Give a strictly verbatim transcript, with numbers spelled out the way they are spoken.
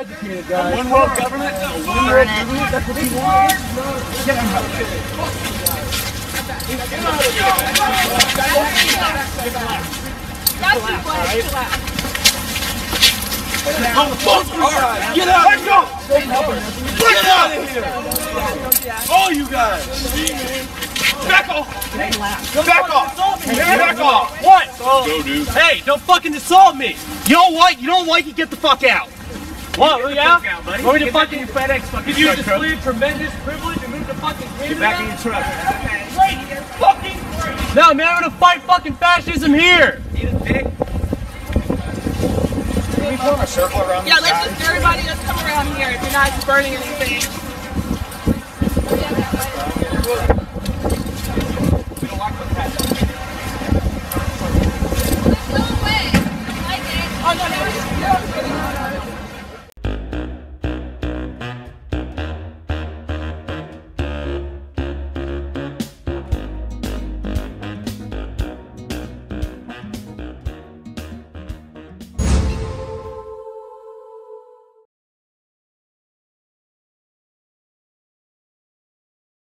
educated, guys. One world government? One world government? That's what you want? Get him out of here. Get out of here. That's too close. Get out! Let's go! Get out of here! All you guys! Back off! Back off! Back off! What? Go, dude. Hey, don't fucking assault me! You don't like, you don't like it, get the fuck out! What? Yeah? Want me to fucking your FedEx fucking Did you display tremendous privilege and move the fucking camera? Get back in your truck. Great! You're fucking great! No, man, I'm gonna fight fucking fascism here! Eat a dick. Can we form a circle around Yeah, let's just, everybody just come around here if you're not burning anything. We don't like what's happening.